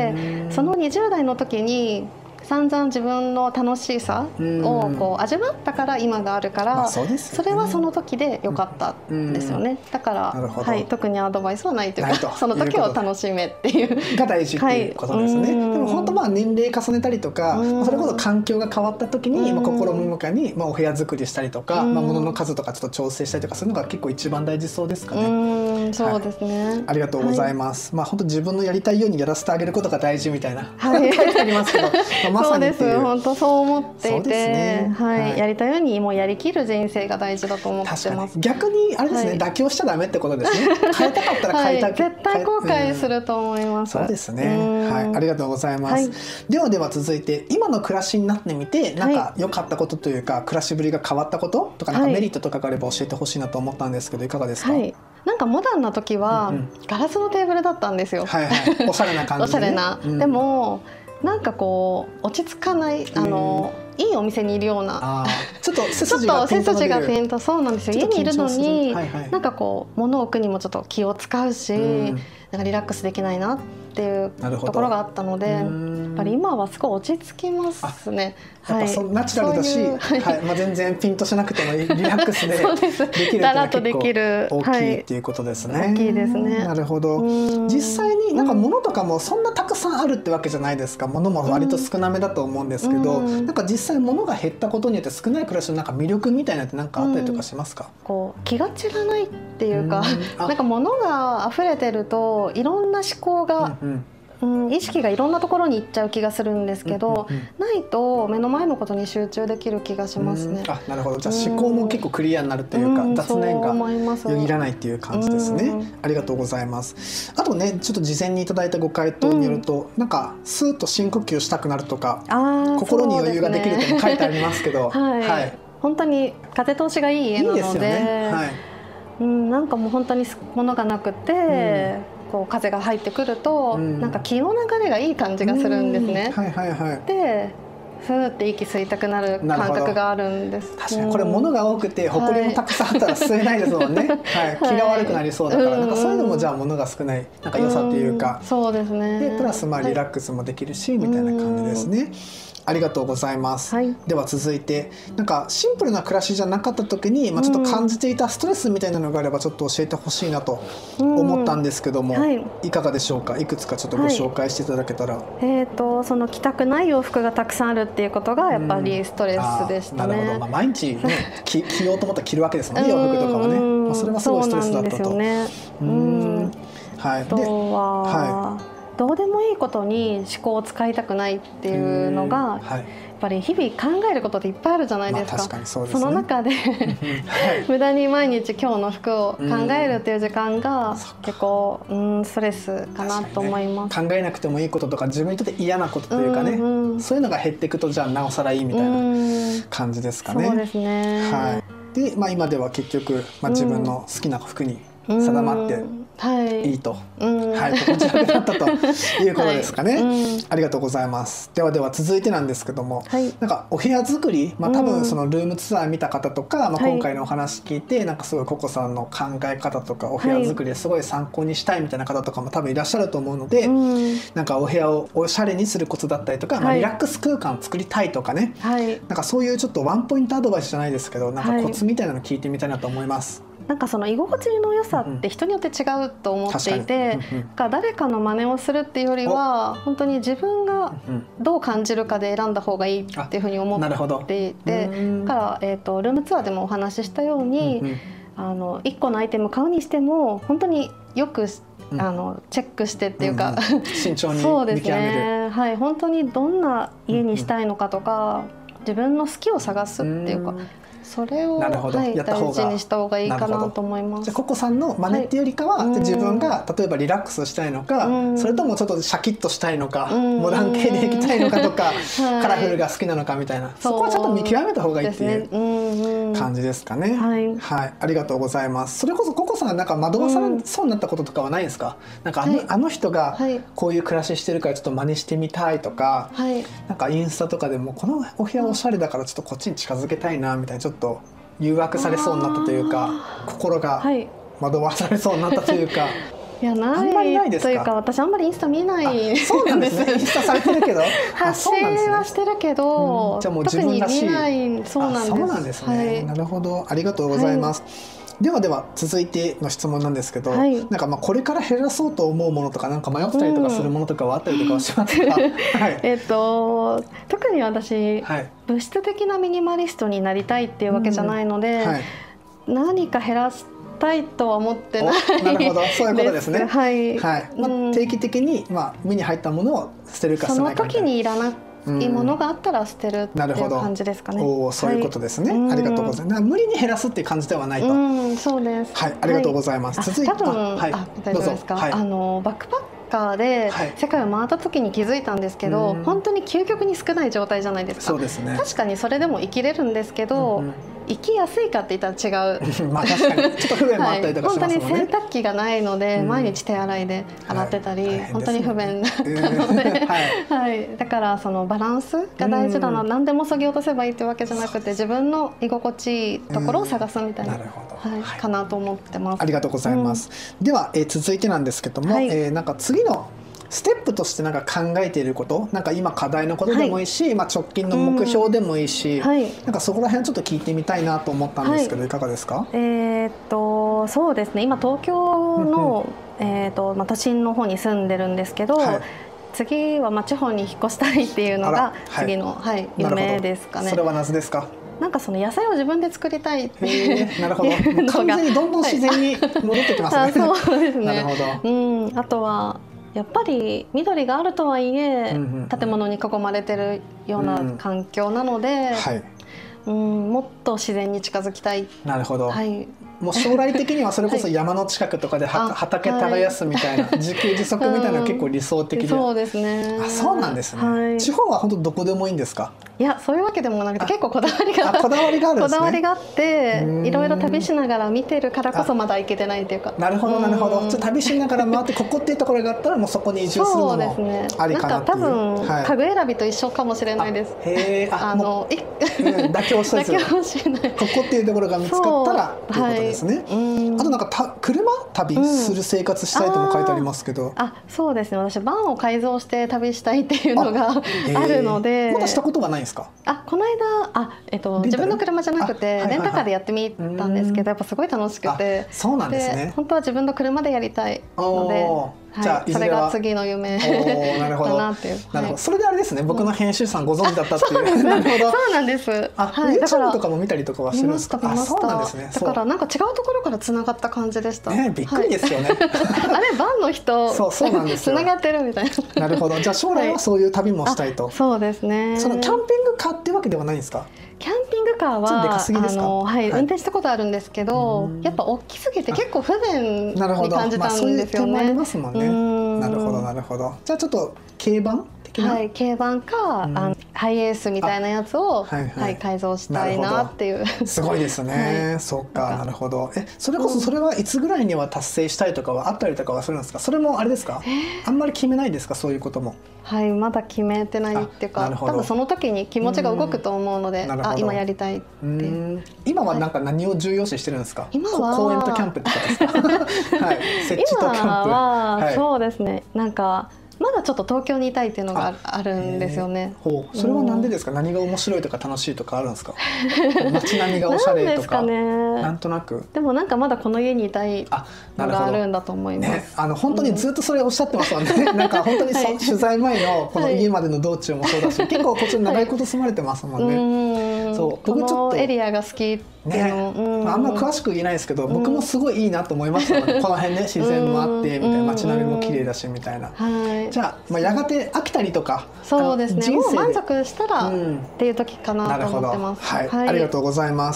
そのにじゅう代の時に散々自分の楽しさをこう味わったから今があるから、まあ そ, ね、それはその時で良かったんですよね。だから、はい、特にアドバイスはないというかその時を楽しめっていうが大事っていうことですね。はい、でも本当まあ年齢重ねたりとか、それこそ環境が変わった時に、まあ、心の中にまあお部屋作りしたりとか、まあ、物の数とかちょっと調整したりとかするのが結構一番大事そうですかね。 うんそうですね、はい、 ありがとうございます。はい、まあ本当自分のやりたいようにやらせてあげることが大事みたいな、はい、書いてありますけど、まあ、まさにっていう。 本当そう思っていて、ね、はいはい、やりたいようにもうやりきる人生が大事だと思ってます。 逆にあれですね、はい、妥協しちゃダメってことですね。変えたかったら変えた、はい、 絶対後悔すると思います。 うん、そうですね、はい、ありがとうございます。はい、ではでは続いて今の暮らしになってみてなんか良かったことというか、暮らしぶりが変わったこととか、なんかメリットとかがあれば教えてほしいなと思ったんですけど、いかがですか？はい、 なんかモダンな時はガラスのテーブルだったんですよ。 はいはい、おしゃれな感じで、ね、 おしゃれな、うん、でもなんかこう落ち着かないあの、うん、いいお店にいるようなちょっと背筋がピンと伸びる、 ピンとそうなんですよ。家にいるのに、はいはい、なんかこう物を置くにもちょっと気を使うし、うん、なんかリラックスできないなっていうところがあったので、 ぱり今はすごい落ち着きますね。 やっぱそナチュラルだし、はいはい、まあ、全然ピンとしなくてもリラックスでできるっていうのは結構大きいっていうことですね。 大きいですね。 なるほど。実際になんか物とかもそんなたくさんあるってわけじゃないですか。物も割と少なめだと思うんですけど、なんか実際物が減ったことによって少ない暮らしのなんか魅力みたいなってなんかあったりとかしますか？ こう気が散らないっていうか、なんか物が溢れてるといろんな思考が、うんうんうん、意識がいろんなところに行っちゃう気がするんですけど、うんうんうん、ないと目の前のことに集中できる気がしますね。 あ、なるほど。じゃあ思考も結構クリアになるというか、うん、雑念がよぎらないっていう感じですね、うん、ありがとうございます。あとね、ちょっと事前にいただいたご回答によると、うん、なんかスーッと深呼吸したくなるとか、心に余裕ができるっても書いてありますけど、はいはい、 本当に風通しがいい家なので、いいですよね。はい、うん、なんかもう本当に物がなくて、うんこう風が入ってくると、うん、なんか気の流れがいい感じがするんですね。はいはいはい、でふーって息吸いたくなる感覚があるんです。 確かにこれ物が多くて埃もたくさんあったら吸えないですもんね、はいはい、気が悪くなりそうだから、はい、なんかそういうのもじゃあ物が少ないなんか良さというか、 うん、そうですね。 でプラスまあリラックスもできるし、はい、みたいな感じですね。ありがとうございます、はい、では続いてなんかシンプルな暮らしじゃなかった時に、まあ、ちょっと感じていたストレスみたいなのがあればちょっと教えてほしいなと思ったんですけども、はい、いかがでしょうか。いくつかちょっとご紹介していただけたら。はい、 えーとその着たくない洋服がたくさんあるっていうことがやっぱりストレスでしたね。 なるほど、まあ、毎日、ね、着, 着ようと思ったら着るわけですもんね洋服とかはね、まあ、それはすごいストレスだったと。そうなんですよね。うん、はい、あとは、はい、どうでもいいことに思考を使いたくないっていうのが、はい、やっぱり日々考えることっていっぱいあるじゃないですか。まあ、確かにそうですね。その中で無駄に毎日今日の服を考えるっていう時間が結構、うん、ストレスかなと思います、 ね、考えなくてもいいこととか自分にとって嫌なことというかね、うんうん、そういうのが減っていくとじゃあなおさらいいみたいな感じですかね。 そうですね、 はい、で、まあ、今では結局、まあ、自分の好きな服に定まっていいと、うんはい、心地よくなったということですかね、はいうん、ありがとうございます。ではでは続いてなんですけども、はい、なんかお部屋作り、まあ、多分そのルームツアー見た方とか、まあ、今回のお話聞いて、はい、なんかすごいココさんの考え方とかお部屋作りですごい参考にしたいみたいな方とかも多分いらっしゃると思うので、うん、なんかお部屋をおしゃれにするコツだったりとか、はいまあ、リラックス空間を作りたいとかね、はい、なんかそういうちょっとワンポイントアドバイスじゃないですけどなんかコツみたいなの聞いてみたいなと思います。 なんかその居心地の良さって人によって違うと思っていて、か誰かの真似をするっていうよりは本当に自分がどう感じるかで選んだ方がいいっていうふうに思っていて、だから、えーと、ルームツアーでもお話ししたように、うんうん、あのいっこのアイテム買うにしても本当によくあのチェックしてっていうか、 うんうん、慎重に見極めるそうですね、 はい、本当にどんな家にしたいのかとか、うんうん、自分の好きを探すっていうか、それを、はい、大事にした方がいいかなと思います。 じゃあココさんの真似っていうよりかは、はい、自分が例えばリラックスしたいのか、うん、それともちょっとシャキッとしたいのか、うん、モダン系でいきたいのかとか、はい、カラフルが好きなのかみたいな、そこはちょっと見極めた方がいいっていう感じですかね。はい、はい、ありがとうございます。それこそココさんなんか惑わされそうになったこととかはないですか？なんかあの、はい、あの人がこういう暮らししてるからちょっと真似してみたいとか、はい、なんかインスタとかでもこのお部屋おしゃれだからちょっとこっちに近づけたいなみたいなちょっと誘惑されそうになったというか心が惑わされそうになったというか、はい、 いやない、あんまりないですか？というか私あんまりインスタ見ないそうなんですねインスタされてるけど発信はしてるけど、うん、じゃあもう自分らしい特に見ないそうなんです。 そうなんですね、はい、なるほど、ありがとうございます、はい、ではでは続いての質問なんですけど、はい、なんかまあこれから減らそうと思うものとかなんか迷ったりとかするものとかはあったりとかはしますか？うんはい、 えっと特に私、はい、物質的なミニマリストになりたいっていうわけじゃないので、うんはい、何か減らしたいとは思ってないなるほど、そういうことですね。 はい、 はいまあ、定期的に、まあ、目に入ったものを捨てるか捨てないかみたいな、 その時にいらなくいいものがあったら捨てるっていう感じですかね。 おそういうことですね、はい、ありがとうございます。無理に減らすっていう感じではないと。 うんそうです。 はい、ありがとうございます、はい、続いて多分、はい、あ大丈夫ですか、はい、あのバックパッカーで世界を回った時に気づいたんですけど、はい、本当に究極に少ない状態じゃないですか。 そうですね。 確かにそれでも生きれるんですけど、うんうん、生きやすいかって言ったら違うまあ確かにちょっと不便もあったりとかしますもんね、 はい、本当に洗濯機がないので、うん、毎日手洗いで洗ってたり、はい、本当に不便なので、はいはい、だからそのバランスが大事だな、うん、何でも削ぎ落とせばいいってわけじゃなくて自分の居心地いいところを探すみたいな、うん、なるほど、はいはい、かなと思ってます。 ありがとうございます、うん、では、えー、続いてなんですけども、はい、えー、なんか次のステップとしてなんか考えていること、なんか今課題のことでもいいし、はい、まあ直近の目標でもいいし、うん、はい、なんかそこら辺ちょっと聞いてみたいなと思ったんですけど、はい、いかがですか？ えー、っとそうですね、今東京の、うんうん、えー、っとまあ、都心の方に住んでるんですけど、はい、次はまあ地方に引っ越したいっていうのが次の、はいはい、夢ですかね。 それはなぜですか？ なんかその野菜を自分で作りたいっていうなるほど、完全にどんどん自然に戻ってきますね。 そうですね。 なるほど。 うん、あとはやっぱり緑があるとはいえ、うんうんうん、建物に囲まれてるような環境なので、うん、はい、うん、もっと自然に近づきたい。 なるほど。 はい。 もう将来的にはそれこそ山の近くとかでは、はい、畑耕すみたいな、自給自足みたいなのが結構理想的で、 そうですね。 あ、そうなんですね。はい、地方は本当どこでもいいんですか？ いや、そういうわけでもなくて結構こだわりがこだわりがあるんですね。 こだわりがあっていろいろ旅しながら見てるからこそまだ行けてないっていうか。 なるほどなるほど。ちょっと旅しながら回ってここっていうところがあったらもうそこに移住するのもありかなっていう。 なんか多分、はい、家具選びと一緒かもしれないです。 へえ。 あのい、 うん、妥協せず妥協しない。 ここっていうところが見つかったらっていうことですね。はい、あとなんかた車旅する生活したいとも書いてありますけど。うん、 あ, あ、そうですね。私バンを改造して旅したいっていうのが あ, あるので。 まだしたことがないんですか？ あ、この間、あ、えっと、自分の車じゃなくて、はいはいはい、レンタカーでやってみたんですけど、やっぱすごい楽しくて。 そうなんですね。 本当は自分の車でやりたいので。じゃあ、それが次の夢だなっていう。 なるほど。それであれですね。僕の編集さんご存知だったっていう。なるほど。 そうなんです。 あ、YouTube とかも見たりとかはしてるんですか？あ、そうなんですね。 だからなんか違うところからつながった感じでした。 ね、びっくりですよね。あれバンの人、 そうそうなんですよ。 つながってるみたいな。 なるほど。じゃあ将来はそういう旅もしたいと。 そうですね。 そのキャンピングカーっていうわけではないんですか？ キャンピングカーはあの、はい、運転したことあるんですけど、やっぱ大きすぎて結構不便に感じたんですよね。 そういう点もありますもんね。なるほどなるほど。じゃあちょっと軽バン的な、 はい、軽バンか、あのハイエースみたいなやつを、はいはいはい、改造したいなっていう。 すごいですね。はい、そうか、なるほど。え、それこそそれはいつぐらいには達成したいとかはあったりとかはするんですか？それもあれですか？あんまり決めないですか？そういうことも。 はい、まだ決めてないっていうか、多分その時に気持ちが動くと思うので、あ、今やりたいっていう。 今はなんか何を重要視してるんですか？ 今は公園とキャンプってことですか？はい、設置とキャンプ。 今はそうですね。なんかまだちょっと東京にいたいっていうのがあるんですよね。 ほう、それはなんでですか？何が面白いとか楽しいとかあるんですか？街並みがおしゃれとか。なんですかね。なんとなく。 でもなんかまだこの家にいたいのがあるんだと思います。ね、 あの本当にずっとそれおっしゃってますもんね。なんか本当にそ、はい、取材前のこの家までの道中もそうだし、はい、結構こっちに長いこと住まれてますもんね。はい、そう、 僕ちょっとエリアが好き。 ね、まあ、あんま詳しく言えないですけど、僕もすごいいいなと思いましたので、この辺ね、自然もあってみたいな、街並みも綺麗だしみたいな。じゃあ、まあ、やがて飽きたりとか、 そうですね、もう満足したらっていう時かなと思ってます。 はい、ありがとうございます。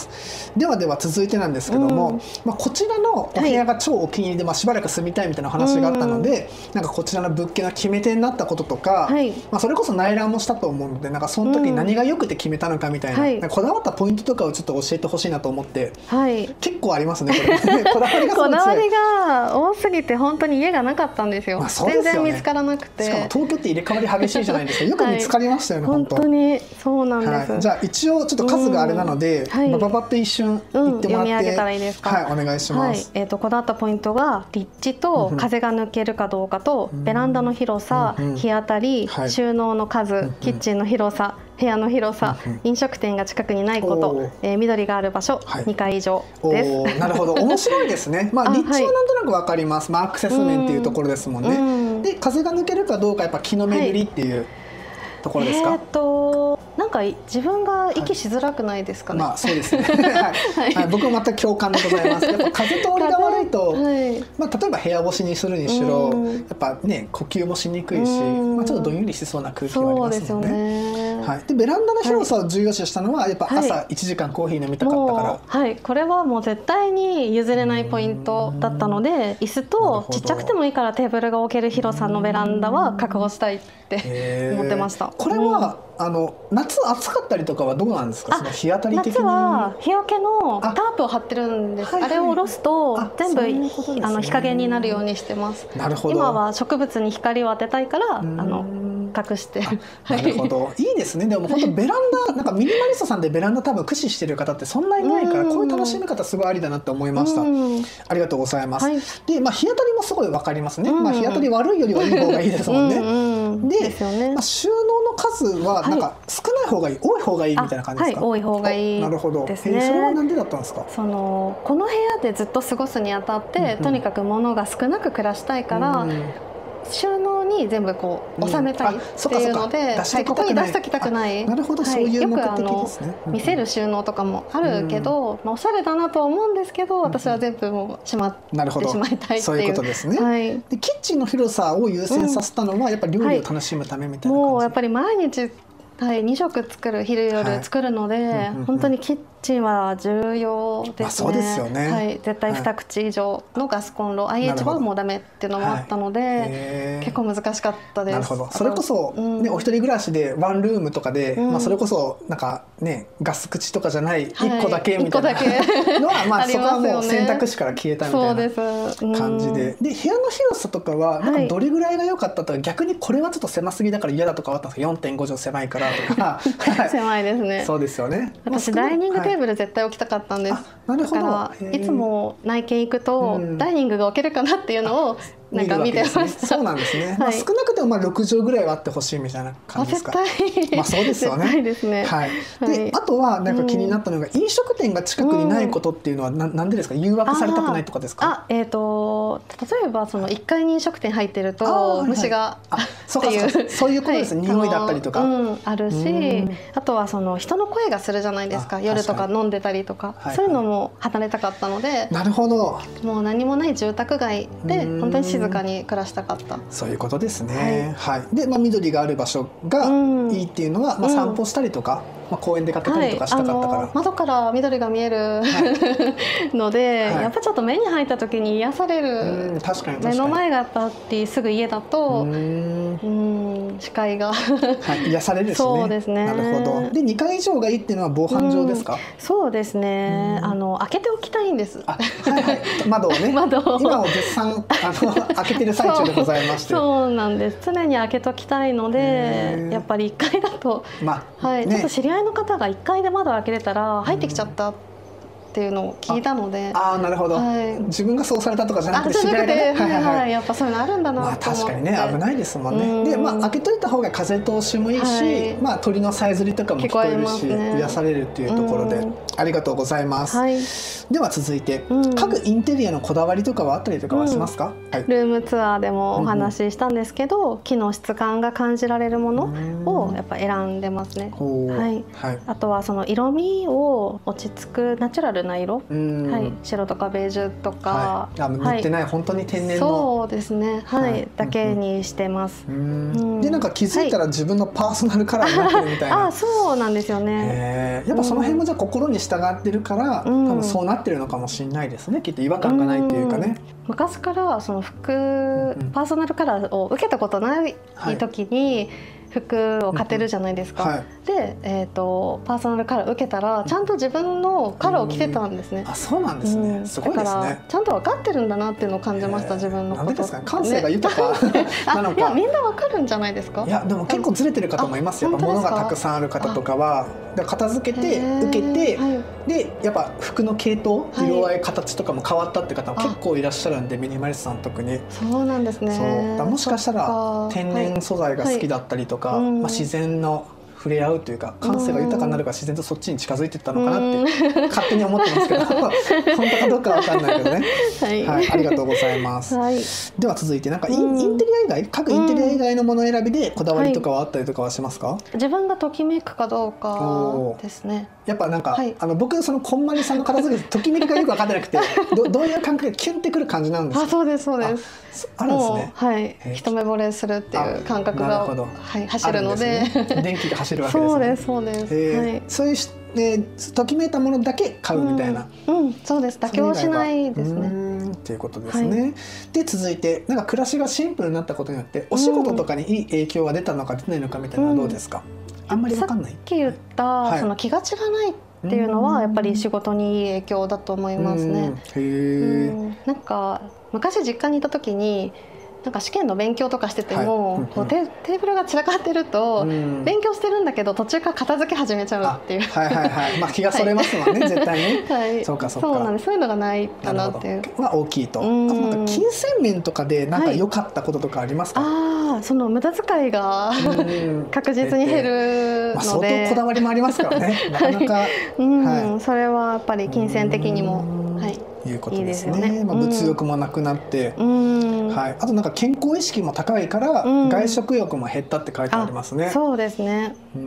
ではでは続いてなんですけども、まあ、こちらのお部屋が超お気に入りで、まあ、しばらく住みたいみたいな話があったので、なんかこちらの物件の決め手になったこととか、まあ、それこそ内覧もしたと思うので、なんかその時に何が良くて決めたのかみたいな、こだわったポイントとかをちょっと教えてほしいなと思って。はい、結構ありますね、これ。こだわりがこだわりが多すぎて本当に家がなかったんですよ。まあそうですよね、全然見つからなくて。 しかも東京って入れ替わり激しいじゃないですか。よく見つかりましたよね、はい、本当。 本当にそうなんです。 はい、じゃあ一応ちょっと数があれなので、うん、はい、バババって一瞬言ってもらって、うん、読み上げたらいいですか？ はい、お願いします。はい、 えっとこだわったポイントが立地と風が抜けるかどうかと、うん、ベランダの広さ、うん、日当たり、はい、収納の数、うん、キッチンの広さ。部屋の広さ、うんうん、飲食店が近くにないこと、えー、緑がある場所、はい、にかい以上です。 なるほど、面白いですね。まあ立地はなんとなくわかります。まあアクセス面っていうところですもんね。で、風が抜けるかどうかやっぱ気の巡りっていう、はい、ところですか？ えーっとなんか自分が息しづらくないですかね。 はい、まあそうですね。はいはい、僕も全く共感でございます。やっぱ風通りが悪いと、はい、まあ例えば部屋干しにするにしろ、やっぱね呼吸もしにくいし、まあちょっとどんよりしそうな空気がありますもんね。そうですよね。はい。でベランダの広さを重要視したのはやっぱ朝いちじかんコーヒー飲みたかったから。 はい。これはもう絶対に譲れないポイントだったので、椅子とちっちゃくてもいいからテーブルが置ける広さのベランダは確保したいって思ってました。 これはあの夏暑かったりとかはどうなんですか？その日当たり的に。 夏は日よけのタープを張ってるんです。あ,、はいはい、あれを下ろすと全部、ね、あの日陰になるようにしてます。 なるほど。 今は植物に光を当てたいからあの隠してる。 なるほど、いいですね。でも本当ベランダなんかミニマリストさんでベランダ多分駆使してる方ってそんなにないから、こういう楽しみ方すごいありだなって思いました。ありがとうございます。はい、で、まあ、日当たりもすごいわかりますね。まあ、日当たり悪いよりはいい方がいいですもんね。で、ですよね、まあ、収納の数はなんか少ない方がいい、はい、多い方がいいみたいな感じですか？ はい、多い方がいい。 なるほど。 ですね。 えー、それはなんでだったんですか？ そのこの部屋でずっと過ごすにあたって、うんうん、とにかく物が少なく暮らしたいから。うん、収納に全部こう収めたいっていうので、ここに出しときたくない。 なるほど、そういう目的ですね。 よくあの見せる収納とかもあるけど、まあおしゃれだなとは思うんですけど、私は全部もうしまってしまいたいっていう。 そういうことですね。はい。でキッチンの広さを優先させたのはやっぱり料理を楽しむためみたいな感じ。 もうやっぱり毎日はい、に食作る、昼夜作るので、はい、本当にキッチンは重要ですね。まあ、そうですよね。はい、絶対に口以上のガスコンロ、はい、アイエイチ はもうダメっていうのもあったので、はい、結構難しかったです。なるほど。それこそ、うん、ね、お一人暮らしでワンルームとかで、うん、 まあそれこそなんかねガス口とかじゃないいっこだけみたいなのは、まあそこはもう選択肢から消えたみたいな感じで、で部屋の広さとかはなんかどれぐらいが良かったとか、逆にこれはちょっと狭すぎだから嫌だとかあったんですか？ よんてんご 畳狭いからとか。 狭いですね。 そうですよね。 私ダイニングテーブル絶対置きたかったんです。 なるほど。 だからいつも内見行くとダイニングが置けるかなっていうのをなんか見てました。 そうなんですね。まあ少なくてもまあろく畳ぐらいはあってほしいみたいな感じですか。 絶対。 まあそうですよね。 絶対ですね。 はい。で、あとはなんか気になったのが飲食店が近くにないことっていうのはななんでですか？誘惑されたくないとかですか？ あ、えっと例えばそのいっかいに飲食店入ってると虫がっていうそういうことです。匂いだったりとかあるし、あとはその人の声がするじゃないですか。夜とか飲んでたりとか、そういうのも離れたかったので。 なるほど。 もう何もない住宅街で本当に静かに暮らしたかった。 そういうことですね。はい。で、まあ緑がある場所がいいっていうのは、まあ散歩したりとか、まあ公園出かけたりとかしたかったから。 窓から緑が見えるので、やっぱちょっと目に入った時に癒される。確かに。目の前がやっぱりすぐ家だと、うん視界が癒されるですね。 そうですね。 なるほど。でにかい以上がいいっていうのは防犯上ですか？ そうですね。あの開けておきたいんです。 はいはい。窓をね。窓を今を絶賛あの開けてる最中でございまして。 そうなんです。常に開けときたいので、やっぱりいっかいだと、まあ、はい、ね、ちょっと知り合いの方がいっかいで窓を開けてたら入ってきちゃったっていうのを聞いたので。 ああ、なるほど、はい、自分がそうされたとかじゃなくて知り合いがね、 はいはいはい、やっぱそういうのあるんだなと思って。 まあ確かにね、危ないですもんね。で、まあ開けといた方が風通しもいいし、はい、まあ鳥のさえずりとかも聞こえるし、ね、癒されるっていうところでありがとうございます。はい、では続いて、うん、家具インテリアのこだわりとかはあったりとかはしますか？ うん、はい、ルームツアーでもお話ししたんですけど、うん、木の質感が感じられるものをやっぱ選んでますね。はい、はい、あとはその色味を落ち着くナチュラルな色、はい、白とかベージュとか、 はい、塗ってない、はい、本当に天然の、 そうですね、はい、はい、だけにしてます。 でなんか気づいたら自分のパーソナルカラーになってるみたいな。 はい、あ、そうなんですよね。 やっぱその辺もじゃあ心に従ってるから、うん、多分そうなってるのかもしれないですね。きっと違和感がないっていうかね。 昔からその服、うん、パーソナルカラーを受けたことない時に、はい、服を買ってるじゃないですか。はい、で、えーと、パーソナルカラー受けたらちゃんと自分のカラーを着てたんですね。 あ、そうなんですね。すごいですね。だからちゃんと分かってるんだなっていうのを感じました、自分のこと。 なんでですかね。感性が豊かなのか。 いや、みんな分かるんじゃないですか。 いや、でも結構ずれてる方もいますよ。やっぱ物がたくさんある方とかは片付けて受けて、はい、でやっぱ服の系統、色合い、形とかも変わったって方も結構いらっしゃるんで、ミニマリストさん特に。 そうなんですね。 そうだ、もしかしたら天然素材が好きだったりとか、はい、まあ、自然の触れ合うというか感性が豊かになるから自然とそっちに近づいていったのかなって勝手に思ってますけど本当かどうかは分かんないけどね。はい、はい、ありがとうございます。はい、では続いてなんかイン、インテリア以外、各インテリア以外のもの選びでこだわりとかはあったりとかはしますか？はい、 自分がときめくかどうかですね。 やっぱなんか、はい、あの僕そのこんまりさんの片付けときめきがよく分かってなくてど, どういう感覚でキュンってくる感じなんですか？ あ、そうですそうです。 あるんですね。 はい、一目惚れするっていう感覚が、はい、走るので、 ね、電気が走るわけですね。 そうですそうです。はい、 そういうえー、ときめいたものだけ買うみたいな。 うん、うん、そうです。妥協しないですね。 っていうことですね。はい、で続いてなんか暮らしがシンプルになったことによってお仕事とかにいい影響が出たのか出ないのかみたいなのはどうですか？うん、あんまり分かんない。 さっき言った、はい、その気が散らないっていうのはやっぱり仕事にいい影響だと思いますね。へえ。なんか昔実家にいた時になんか試験の勉強とかしてても、 はい、 こうテテーブルが散らかってると、うん、勉強してるんだけど途中から片付け始めちゃうっていう。 はいはいはい。まあ気がそれますもんね、はい、絶対に。はい。そうかそうか。 そうなんです。そういうのがないかなっていう。 は大きいと。あとなんか金銭面とかでなんか良かったこととかありますか？はい、 ああ、その無駄遣いが確実に減るので、まあ、相当こだわりもありますからね。なかなか。 うん、はい、それはやっぱり金銭的にも、はい。 いうことですね。いいですよね。まあ物欲もなくなって、うん、はい。あとなんか健康意識も高いから、うん、外食欲も減ったって書いてありますね。 そうですね。 うん。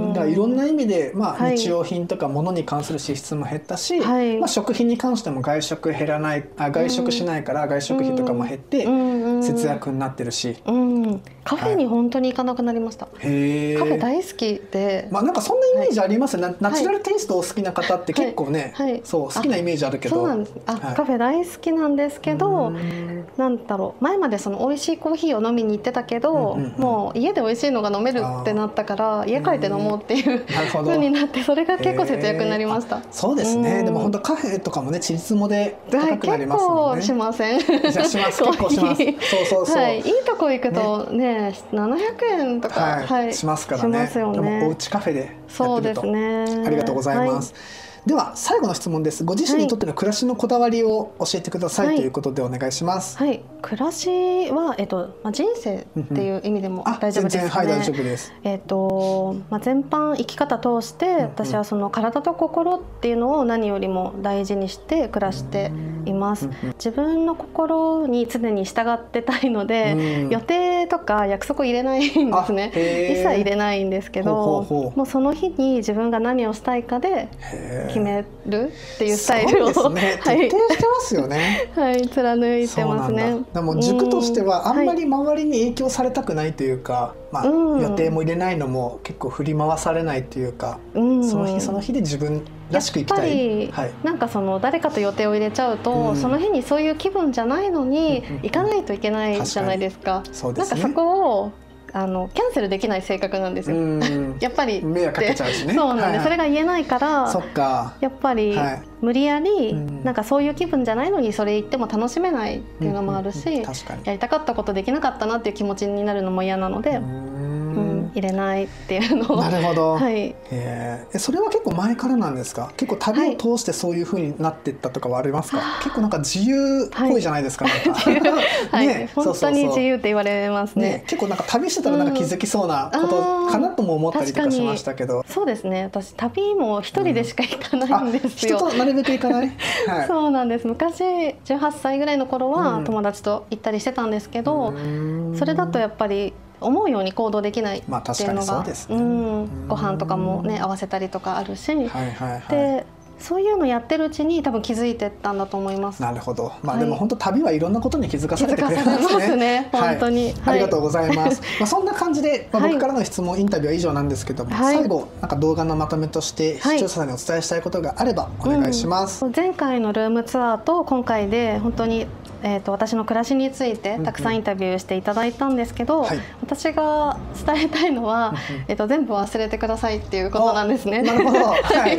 だからいろんな意味で、まあ日用品とか物に関する支出も減ったし、はい、まあ食品に関しても外食減らない、あ外食しないから外食費とかも減って節約になってるし。うん。 カフェに本当に行かなくなりました。へえ。カフェ大好きで。 まあなんかそんなイメージありますね。ナチュラルテイストを好きな方って結構ね、そう好きなイメージあるけど。 そうなんです。あ、カフェ大好きなんですけど、なんだろう、前までその美味しいコーヒーを飲みに行ってたけど、もう家で美味しいのが飲めるってなったから家帰って飲もうっていう風になって、それが結構節約になりました。 そうですね。でも本当カフェとかもね、ちりつもで高くなりますもんね。 結構しません？ じゃします。結構します。そうそうそう。 いいとこ行くとね、ななひゃくえんとかしますからね。でもおうちカフェでやってると。 そうですね。 ありがとうございます。では最後の質問です。ご自身にとっての暮らしのこだわりを教えてください、はい、ということでお願いします。 はい、暮らしは、えっとまあ、人生っていう意味でも大丈夫ですね。 はい、大丈夫です。 えっとまあ、全般生き方通して私はその体と心っていうのを何よりも大事にして暮らしています。自分の心に常に従ってたいので、予定とか約束入れないんですね。一切入れないんですけど、ほうほうほう、もうその日に自分が何をしたいかで決めるっていうスタイルを、 そうですね、徹底してますよね。 はい、貫いてますね。 でも塾としてはあんまり周りに影響されたくないというか、まあ、予定も入れないのも結構振り回されないというか、その日その日で自分らしく生きたい。 はい、なんかその誰かと予定を入れちゃうと、うん、その日にそういう気分じゃないのに行かないといけないじゃないですか。 そうですね。 なんかそこをあのキャンセルできない性格なんですよ。やっぱり迷惑かけちゃうしね。 そうなんで、それが言えないから、 そっか、 やっぱり無理やりなんかそういう気分じゃないのにそれ言っても楽しめないっていうのもあるし、やりたかったことできなかったなっていう気持ちになるのも嫌なので。うん、入れないっていうのを。 なるほど。 はい。 ええ、それは結構前からなんですか。結構旅を通してそういう風になっていったとかはありますか。はい、結構なんか自由っぽいじゃないですか。 はい。ね、本当に自由って言われますね。 ね、結構なんか旅してたらなんか気づきそうなことかなとも思ったりとかしましたけど。 そうですね。私旅も一人でしか行かないんですよ。 人となるべく行かない。 はい、そうなんです。昔じゅうはっさいぐらいの頃は友達と行ったりしてたんですけど、それだとやっぱり思うように行動できないっていうのが、ご飯とかもね合わせたりとかあるし、でそういうのやってるうちに多分気づいてったんだと思います。 なるほど。まあでも本当旅はいろんなことに気づかせてくれますね。 本当に。 ありがとうございます。まあそんな感じで僕からの質問インタビューは以上なんですけども、最後なんか動画のまとめとして視聴者さんにお伝えしたいことがあればお願いします。 前回のルームツアーと今回で本当にえーと私の暮らしについてたくさんインタビューしていただいたんですけど、はい、私が伝えたいのは、えーと全部忘れてくださいっていうことなんですね。 なるほど。はい、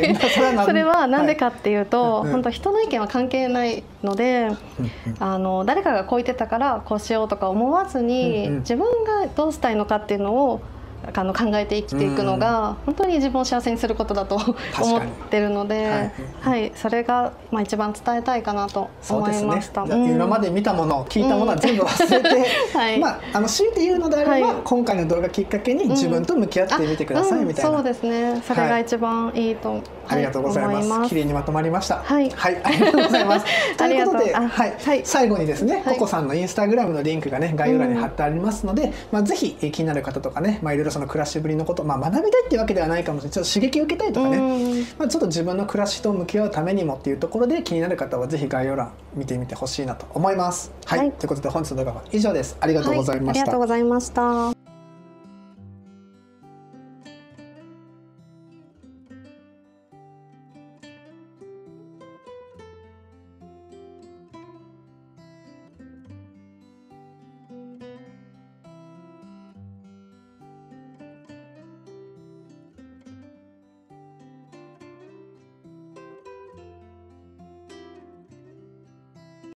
それはなんでかっていうと、はい、本当人の意見は関係ないので、あの誰かがこう言ってたからこうしようとか思わずに、自分がどうしたいのかっていうのをあの考えて生きていくのが本当に自分を幸せにすることだと思ってるので、はい、それがまあ一番伝えたいかなと思いました。 今まで見たもの聞いたものは全部忘れて、まああの強いて言うのであれば今回の動画きっかけに自分と向き合ってみてくださいみたいな。 そうですね。それが一番いいと思います。 ありがとうございます。綺麗にまとまりました。はい、はい、ありがとうございます。ということで、はい、最後にですね、ココさんのインスタグラムのリンクがね概要欄に貼ってありますので、まあぜひ気になる方とかね、まあいろいろその暮らしぶりのこと、まあ学びたいっていうわけではないかもしれない。ちょっと刺激を受けたいとかね、まあちょっと自分の暮らしと向き合うためにもっていうところで気になる方はぜひ概要欄見てみてほしいなと思います。はい、ということで本日の動画は以上です。ありがとうございました。 ありがとうございました。